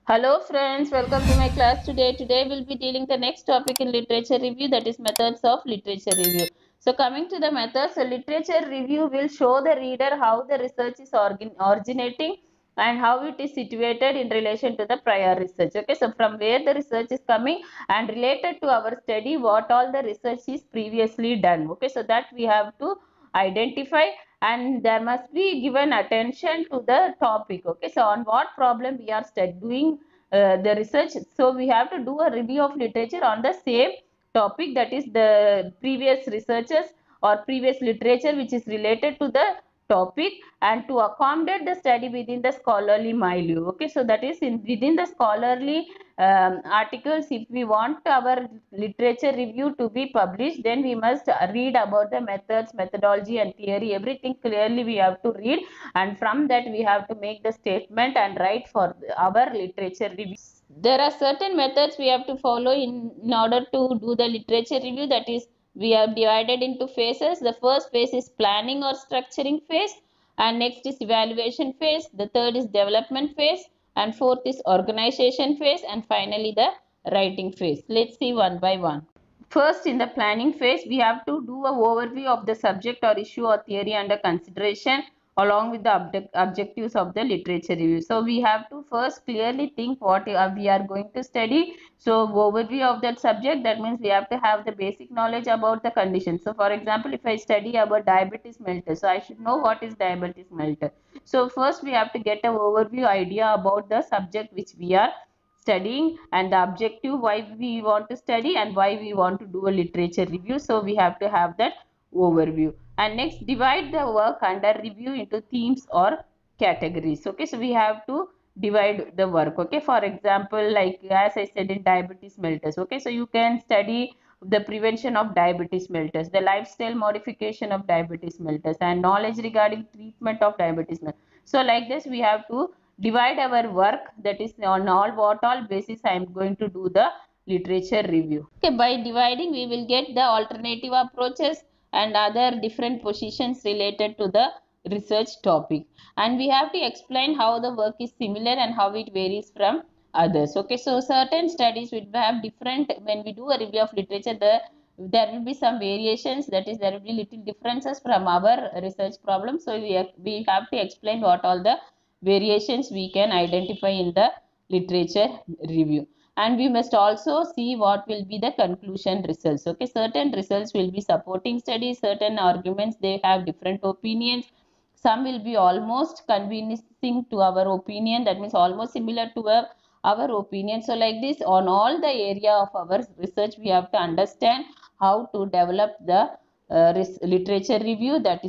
Hello friends, welcome to my class today. Today we'll be dealing the next topic in literature review, that is methods of literature review. So coming to the methods, so literature review will show the reader how the research is originating and how it is situated in relation to the prior research. Okay, so from where the research is coming and related to our study, what all the research is previously done. Okay, so that we have to identify, and there must be given attention to the topic. Okay, so on what problem we are doing the research, so we have to do a review of literature on the same topic, that is the previous researches or previous literature which is related to the topic, and to accommodate the study within the scholarly milieu. Okay, so that is in within the scholarly articles. If we want our literature review to be published, then we must read about the methods, methodology and theory, everything clearly we have to read, and from that we have to make the statement and write for our literature review. There are certain methods we have to follow in order to do the literature review, that is we have divided into phases. The first phase is planning or structuring phase, and next is evaluation phase, the third is development phase, and fourth is organization phase, and finally the writing phase. Let's see one by one. First, in the planning phase, we have to do a overview of the subject or issue or theory under consideration along with the objectives of the literature review. So, we have to first clearly think what we are going to study. So, overview of that subject, that means we have to have the basic knowledge about the condition. So, for example, if I study about diabetes mellitus, so I should know what is diabetes mellitus. So, first we have to get an overview idea about the subject which we are studying and the objective why we want to study and why we want to do a literature review. So we have to have that overview, and next divide the work under review into themes or categories. Okay, so we have to divide the work. Okay, for example, like as I said in diabetes mellitus, okay, so you can study the prevention of diabetes mellitus, the lifestyle modification of diabetes mellitus, and knowledge regarding treatment of diabetes mellitus. So like this we have to divide our work, that is on all what all basis I am going to do the literature review. Okay, by dividing we will get the alternative approaches and other different positions related to the research topic, and we have to explain how the work is similar and how it varies from others. Okay, so certain studies will have different, when we do a review of literature, there will be some variations, that is there will be little differences from our research problem. So we have to explain what all the variations we can identify in the literature review, and we must also see what will be the conclusion results. Okay, certain results will be supporting studies, certain arguments they have different opinions, some will be almost convincing to our opinion, that means almost similar to our opinion. So like this, on all the area of our research we have to understand how to develop the literature review, that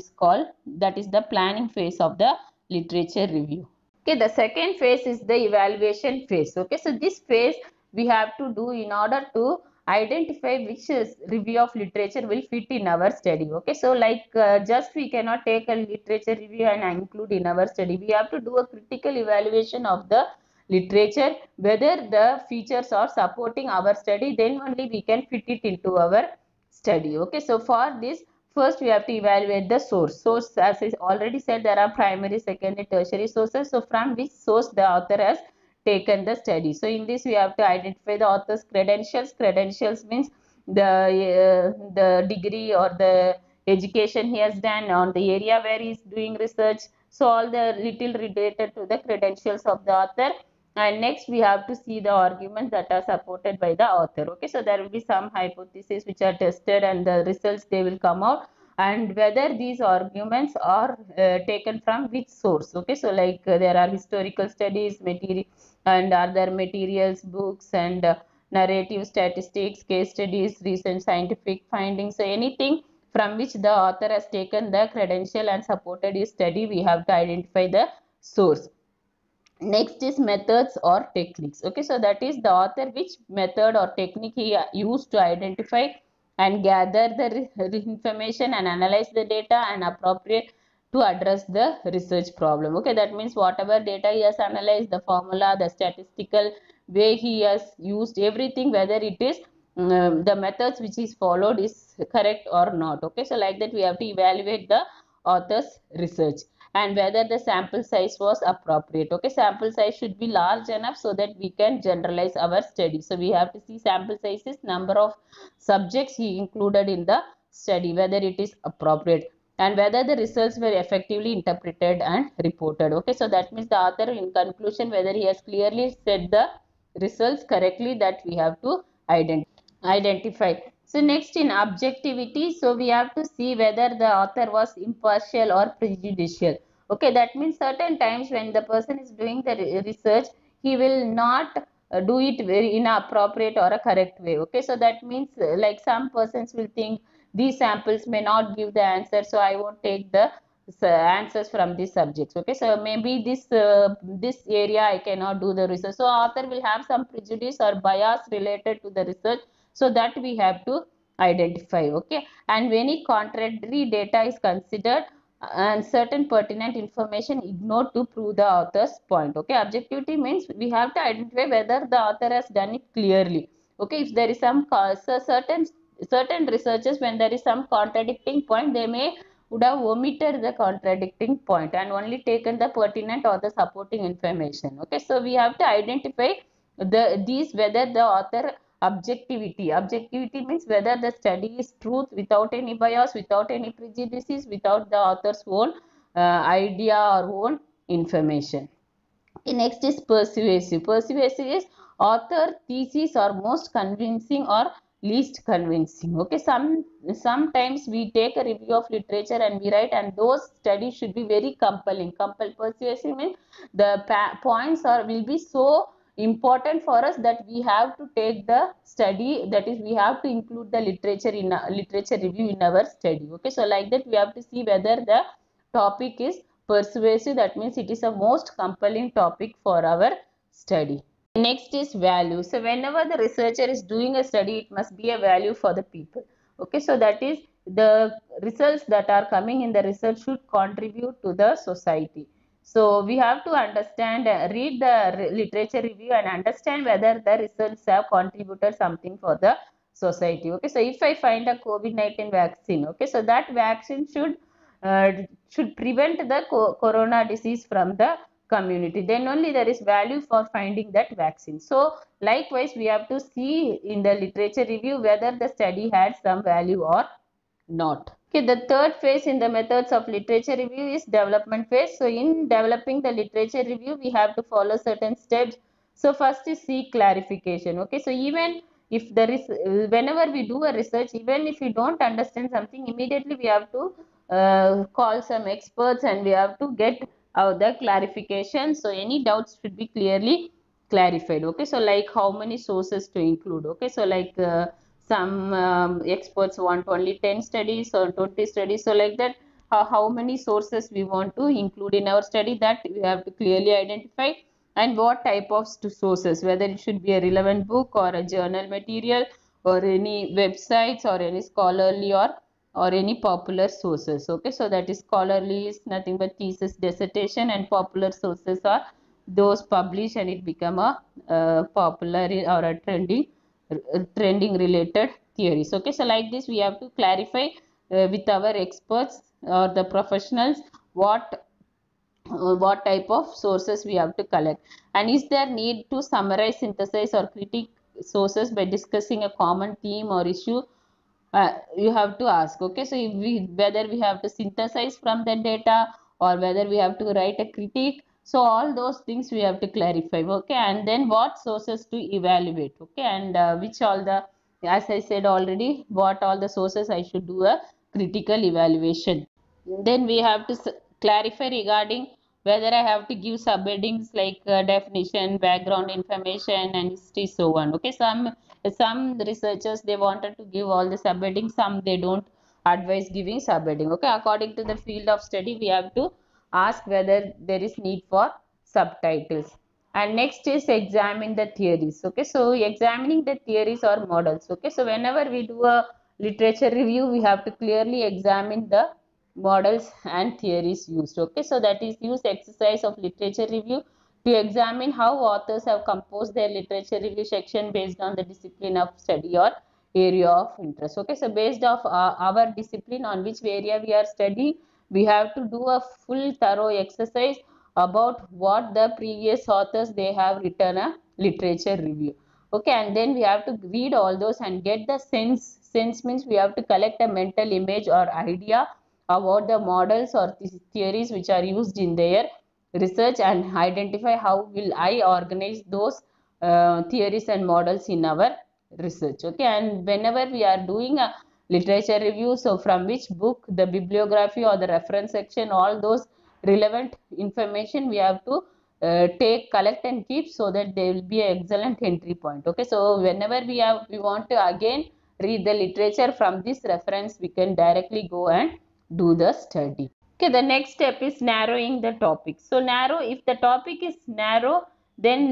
is the planning phase of the literature review. Okay, the second phase is the evaluation phase. Okay, so this phase we have to do in order to identify which review of literature will fit in our study. Okay, so like just we cannot take a literature review and include in our study. We have to do a critical evaluation of the literature, whether the features are supporting our study, then only we can fit it into our study. Okay, so for this, first we have to evaluate the source. Source, as I already said, there are primary, secondary, tertiary sources. So from which source the author has taken the study. So in this we have to identify the author's credentials. Credentials means the degree or the education he has done on the area where he is doing research. So all the little related to the credentials of the author. And next we have to see the arguments that are supported by the author. Okay, so there will be some hypotheses which are tested and the results they will come out, and whether these arguments are taken from which source. Okay, so like there are historical studies material and other materials, books, and narrative, statistics, case studies, recent scientific findings. So anything from which the author has taken the credential and supported his study, we have to identify the source. Next is methods or techniques. Okay, so that is the author which method or technique he used to identify and gather the information and analyze the data and appropriate to address the research problem. Okay, that means whatever data he has analyzed, the formula, the statistical way he has used, everything, whether it is the methods which is followed is correct or not. Okay, so like that we have to evaluate the author's research. and whether the sample size was appropriate. Okay, sample size should be large enough so that we can generalize our study. So we have to see sample size is number of subjects he included in the study, whether it is appropriate, and whether the results were effectively interpreted and reported. Okay, so that means the author in conclusion whether he has clearly said the results correctly, that we have to identify. So next, in objectivity, so we have to see whether the author was impartial or prejudicial. Okay, that means certain times when the person is doing the research, he will not do it very in a appropriate or a correct way. Okay, so that means like some persons will think these samples may not give the answer, so I won't take the answers from these subjects. Okay, so maybe this area I cannot do the research, so author will have some prejudice or bias related to the research, so that we have to identify. Okay, and when any contradictory data is considered and certain pertinent information ignored to prove the author's point. Okay, objectivity means we have to identify whether the author has done it clearly. Okay, if there is some certain researchers, when there is some contradicting point, they may would have omitted the contradicting point and only taken the pertinent or the supporting information. Okay, so we have to identify these whether the author objectivity means whether the study is truth without any bias, without any prejudices, without the author's own idea or own information. Next is persuasive. Persuasive is author thesis are most convincing or least convincing. Okay, sometimes we take a review of literature and we write, and those studies should be very compelling. Persuasive means the points are will be so important for us that we have to take the study, that is we have to include the literature in a literature review in our study. Okay, so like that we have to see whether the topic is persuasive, that means it is a most compelling topic for our study. Next is value. So whenever the researcher is doing a study, it must be a value for the people. Okay, so that is the results that are coming in the research should contribute to the society. So we have to understand, read the literature review and understand whether the results have contributed something for the society. Okay, so if I find a COVID-19 vaccine, okay, so that vaccine should prevent the corona disease from the community, then only there is value for finding that vaccine. So likewise we have to see in the literature review whether the study had some value or not. Okay, the third phase in the methods of literature review is development phase. So in developing the literature review, we have to follow certain steps. So first is seek clarification. Okay, so even if there is whenever we do a research, even if we don't understand something, immediately we have to call some experts and we have to get the clarification. So any doubts should be clearly clarified. Okay, so like how many sources to include. Okay, so like some experts want only 10 studies or 20 studies, so like that how many sources we want to include in our study, that we have to clearly identify, and what type of sources, whether it should be a relevant book or a journal material or any websites or any scholarly or any popular sources. Okay, so that is scholarly is nothing but thesis, dissertation, and popular sources are those published and it become a popular or a trending related theories. Okay, so like this we have to clarify with our experts or the professionals what type of sources we have to collect, and is there need to summarize, synthesize, or critique sources by discussing a common theme or issue. You have to ask. Okay, so if whether we have to synthesize from the data or whether we have to write a critique, so all those things we have to clarify. Okay, and then what sources to evaluate. Okay, and which all the, as I said already, what all the sources I should do a critical evaluation. Then we have to clarify regarding whether I have to give subheadings like definition, background information, and history, so on. Okay, some researchers they wanted to give all the subheadings, some they don't advise giving subheading. Okay, according to the field of study, we have to ask whether there is need for subtitles. And next is examine the theories. Okay, so examining the theories or models. Okay, so whenever we do a literature review, we have to clearly examine the models and theories used. Okay, so that is use exercise of literature review to examine how authors have composed their literature review section based on the discipline of study or area of interest. Okay, so based off our discipline on which area we are studying, we have to do a full thorough exercise about what the previous authors they have written a literature review. Okay, and then we have to read all those and get the sense means we have to collect a mental image or idea about the models or theories which are used in their research, and identify how will I organize those theories and models in our research. Okay, and whenever we are doing a literature review, so from which book, the bibliography or the reference section, all those relevant information we have to collect and keep, so that there will be an excellent entry point. Okay, so whenever we want to again read the literature from this reference, we can directly go and do the study. Okay, the next step is narrowing the topic. So if the topic is narrow, then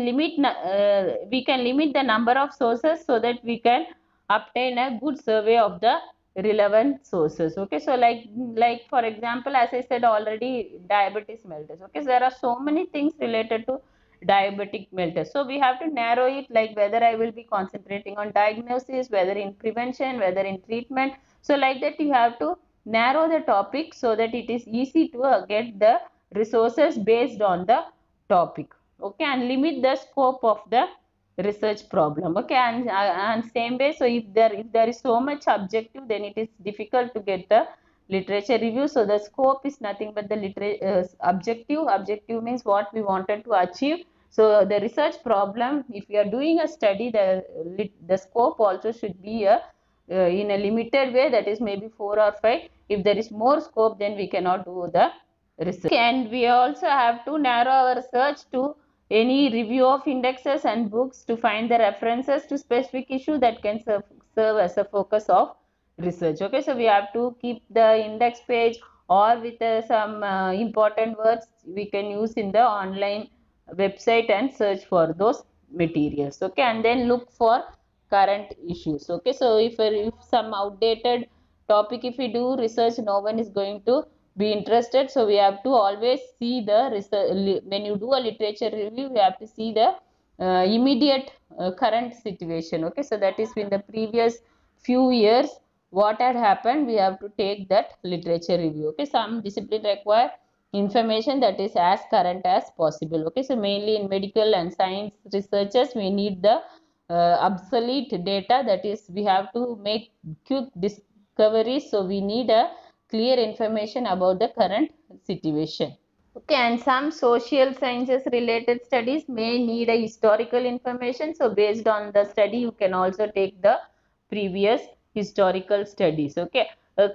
we can limit the number of sources so that we can obtain a good survey of the relevant sources. Okay, so like for example, as I said already, diabetes mellitus. Okay, so there are so many things related to diabetic mellitus. So we have to narrow it, like whether I will be concentrating on diagnosis, whether in prevention, whether in treatment. So like that you have to narrow the topic so that it is easy to get the resources based on the topic. Okay, and limit the scope of the research problem. Okay, and same way, so if there is so much objective, then it is difficult to get the literature review. So the scope is nothing but the objective means what we wanted to achieve. So the research problem, if we are doing a study, the scope also should be in a limited way, that is maybe 4 or 5. If there is more scope, then we cannot do the research. And we also have to narrow our search to any review of indexes and books to find the references to specific issue that can serve as a focus of research. Okay, so we have to keep the index page, or with some important words we can use in the online website and search for those materials. Okay, and then look for current issues. Okay, so if some outdated topic, if we do research, no one is going to be interested. So we have to always see the research. When you do a literature review, we have to see the immediate current situation. Okay, so that is in the previous few years what had happened, we have to take that literature review. Okay, some discipline require information that is as current as possible. Okay, so mainly in medical and science researchers, we need the obsolete data, that is we have to make quick discoveries, so we need a clear information about the current situation. Okay, and some social sciences related studies may need a historical information. So based on the study, you can also take the previous historical studies. Okay,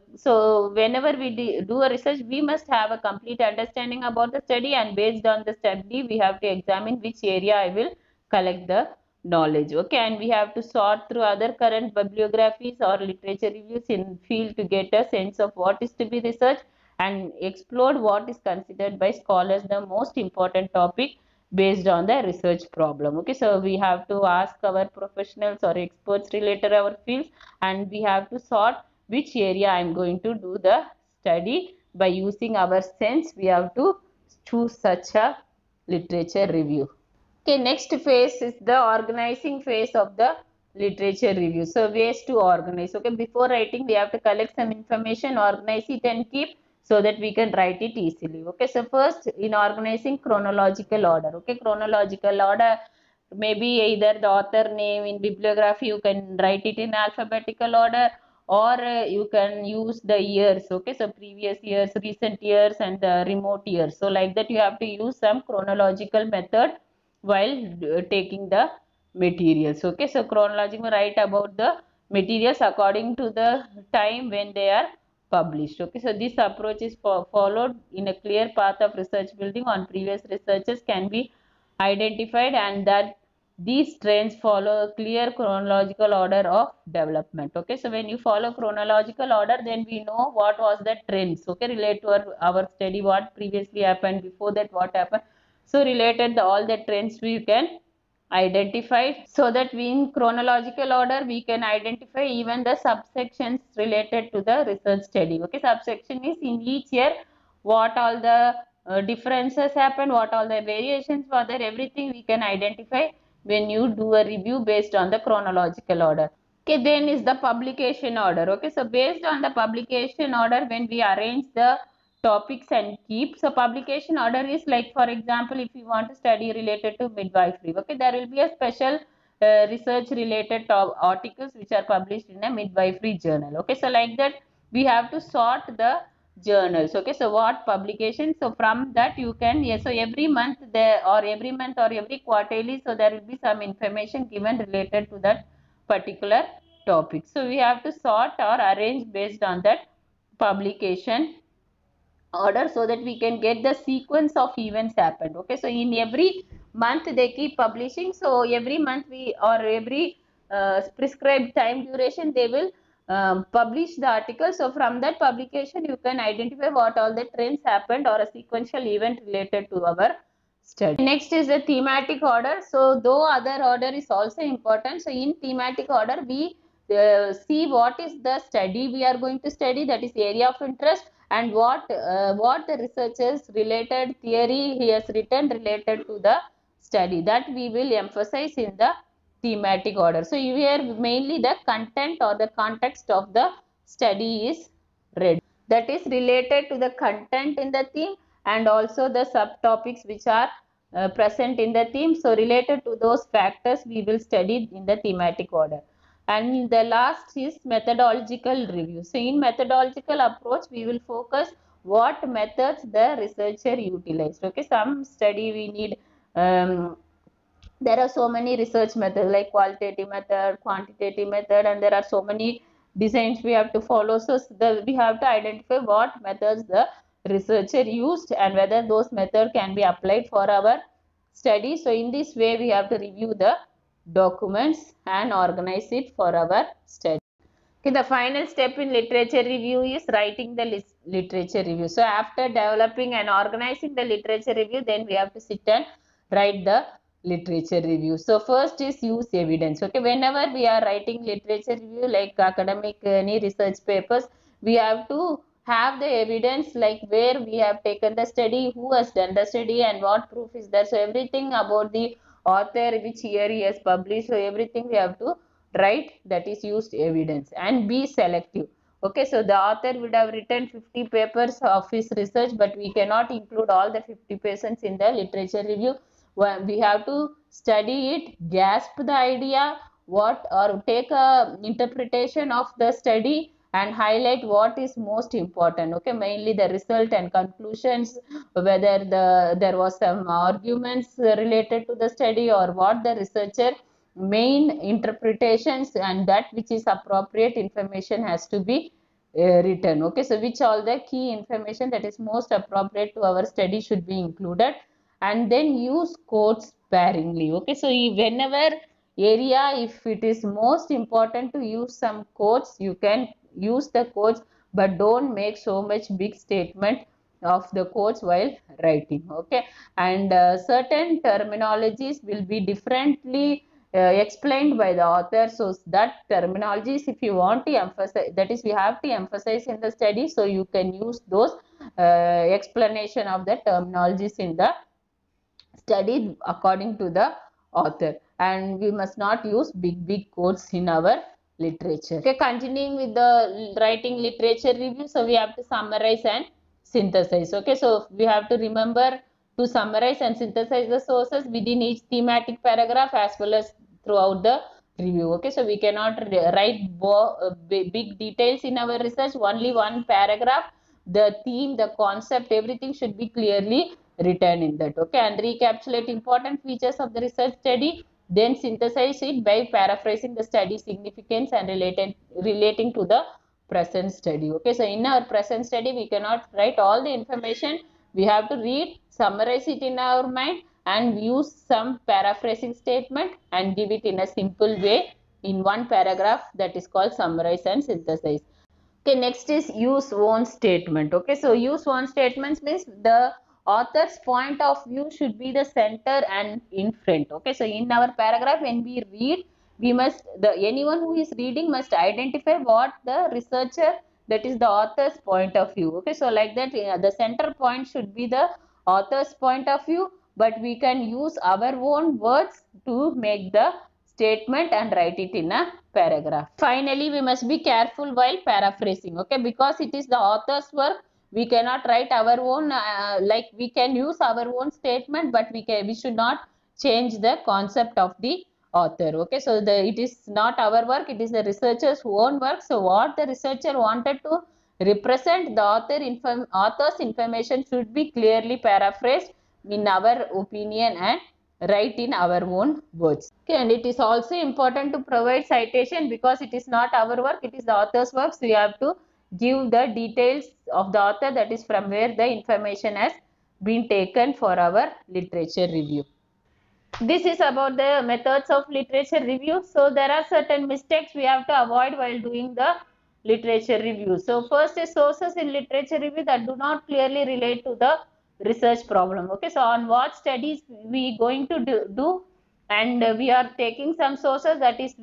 so whenever we do a research, we must have a complete understanding about the study, and based on the study, we have to examine which area I will collect the knowledge. Okay, and we have to sort through other current bibliographies or literature reviews in field to get a sense of what is to be researched, and explore what is considered by scholars the most important topic based on the research problem. Okay, so we have to ask our professionals or experts related to our fields, and we have to sort which area I am going to do the study. By using our sense, we have to choose such a literature review. Okay, next phase is the organizing phase of the literature review. So ways to organize. Okay, before writing, we have to collect some information, organize it and keep, so that we can write it easily. Okay, so first in organizing, chronological order. Okay, chronological order, maybe either the author name in bibliography, you can write it in alphabetical order, or you can use the years. Okay, so previous years, recent years, and the remote years. So like that you have to use some chronological method while taking the materials. Okay, so chronologically write about the materials according to the time when they are published. Okay, so this approach is followed in a clear path of research building on previous researches can be identified, and that these trends follow a clear chronological order of development. Okay, so when you follow chronological order, then we know what was the trends. Okay, relate to our study, what previously happened, before that what happened. So related all the trends we can identify, so that we in chronological order we can identify even the subsections related to the research study. Okay, subsection is in each year what all the differences happen, what all the variations were there, everything we can identify when you do a review based on the chronological order. Okay, then is the publication order. Okay, so based on the publication order, when we arrange the topics and keep. So publication order is like, for example, if you want to study related to midwifery, okay, there will be a special research related articles which are published in a midwifery journal. Okay, so like that we have to sort the journals. Okay, so what publication, so from that you can, yes, so every month there, or every month or every quarterly, so there will be some information given related to that particular topic. So we have to sort or arrange based on that publication order, so that we can get the sequence of events happened. Okay, so in every month they keep publishing, so every month we, or every prescribed time duration they will publish the article. So from that publication you can identify what all the trends happened or a sequential event related to our study. Next is the thematic order. So though other order is also important, so in thematic order we see what is the study we are going to study, that is area of interest, and what the researchers related theory he has written related to the study, that we will emphasize in the thematic order. So here mainly the content or the context of the study is read, that is related to the content in the theme, and also the subtopics which are present in the theme. So related to those factors we will study in the thematic order. And the last is methodological review. So in methodological approach we will focus what methods the researcher utilized. Okay, some study we need there are so many research methods like qualitative method, quantitative method, and there are so many designs we have to follow. So we have to identify what methods the researcher used and whether those methods can be applied for our study. So in this way we have to review the documents and organize it for our study. Okay, the final step in literature review is writing the literature review. So after developing and organizing the literature review, then we have to sit and write the literature review. So first is use evidence. Okay, whenever we are writing literature review like academic any research papers, we have to have the evidence like where we have taken the study, who has done the study, and what proof is there. So everything about the author, which year he has published, so everything we have to write, that is used evidence. And be selective. Okay, so the author would have written 50 papers of his research, but we cannot include all the 50 patients in the literature review. We have to study it, grasp the idea, what, or take a interpretation of the study and highlight what is most important. Okay, mainly the result and conclusions, whether there was some arguments related to the study, or what the researcher main interpretations, and that which is appropriate information has to be written. Okay, so which all the key information that is most appropriate to our study should be included. And then use quotes sparingly. Okay, so whenever area, if it is most important to use some quotes, you can use the quotes, but don't make so much big statement of the quotes while writing. Okay, and certain terminologies will be differently explained by the author. So that terminologies, if you want to emphasize, that is we have to emphasize in the study, so you can use those explanation of the terminologies in the study according to the author. And we must not use big quotes in our literature. Okay, continuing with the writing literature review, so we have to summarize and synthesize. Okay, so we have to remember to summarize and synthesize the sources within each thematic paragraph as well as throughout the review. Okay, so we cannot write big details in our research, only one paragraph, the theme, the concept, everything should be clearly written in that. Okay, and recapitulate important features of the research study, then synthesize it by paraphrasing the study significance and relating to the present study. Okay, so in our present study we cannot write all the information, we have to read, summarize it in our mind, and use some paraphrasing statement and give it in a simple way in one paragraph, that is called summarize and synthesize. Okay, next is use own statement. Okay, so use own statements means the author's point of view should be the center and in front. Okay, so in our paragraph when we read, we must, anyone who is reading must identify what the researcher, that is the author's point of view. Okay, so like that the center point should be the author's point of view, but we can use our own words to make the statement and write it in a paragraph. Finally, we must be careful while paraphrasing. Okay, because it is the author's work, we cannot write our own, like we can use our own statement, but we should not change the concept of the author. Okay, so it is not our work, it is the researcher's own work. So what the researcher wanted to represent, the author's information should be clearly paraphrased in our opinion and write in our own words. Okay, and it is also important to provide citation, because it is not our work, it is the author's work. So we have to give the details of the author, that is from where the information has been taken for our literature review. This is about the methods of literature review. So there are certain mistakes we have to avoid while doing the literature review. So first is sources in literature review that do not clearly relate to the research problem. Okay, so on what studies we going to do, and we are taking some sources that is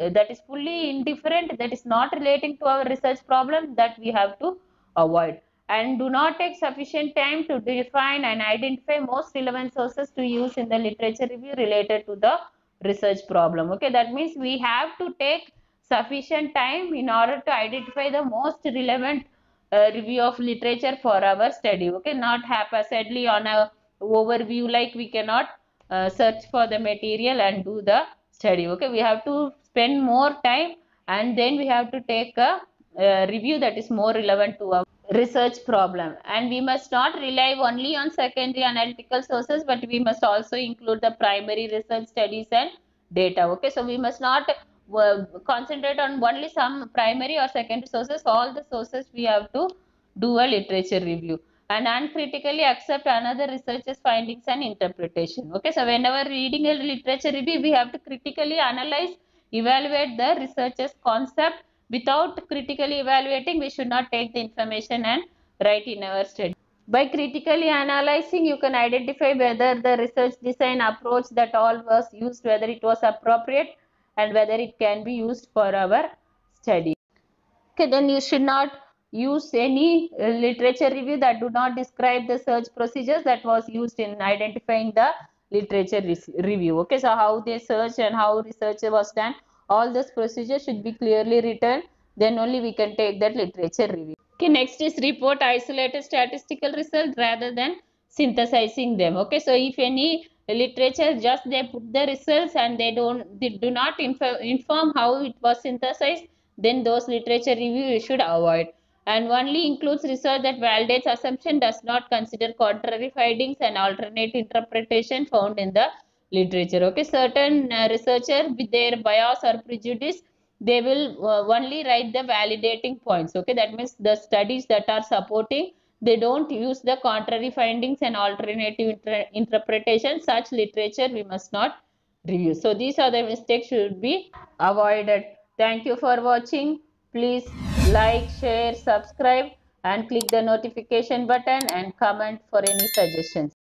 fully indifferent, that is not relating to our research problem, that we have to avoid. And do not take sufficient time to define and identify most relevant sources to use in the literature review related to the research problem. Okay, that means we have to take sufficient time in order to identify the most relevant review of literature for our study. Okay, not haphazardly on a overview, like we cannot search for the material and do the study. Okay, we have to spend more time, and then we have to take a review that is more relevant to our research problem. And we must not rely only on secondary analytical sources, but we must also include the primary research studies and data. Okay, so we must not concentrate on only some primary or secondary sources. All the sources we have to do a literature review, and uncritically accept another researcher's findings and interpretation. Okay, so whenever reading a literature review, we have to critically analyze, evaluate the researcher's concept. Without critically evaluating, we should not take the information and write in our study. By critically analyzing, you can identify whether the research design approach that all was used, whether it was appropriate and whether it can be used for our study. Okay, then you should not use any literature review that do not describe the search procedures that was used in identifying the literature review. Okay, so how they search and how research was done, all those procedures should be clearly written, then only we can take that literature review. Okay, next is report isolated statistical results rather than synthesizing them. Okay, so if any literature just they put the results and they do not inform how it was synthesized, then those literature review you should avoid. And only includes research that validates assumption, does not consider contrary findings and alternate interpretation found in the literature. Okay, certain researcher with their bias or prejudice, they will only write the validating points. Okay, that means the studies that are supporting, they don't use the contrary findings and alternative interpretation. Such literature we must not review. So these are the mistakes should be avoided. Thank you for watching. Please like, share, subscribe and click the notification button and comment for any suggestions.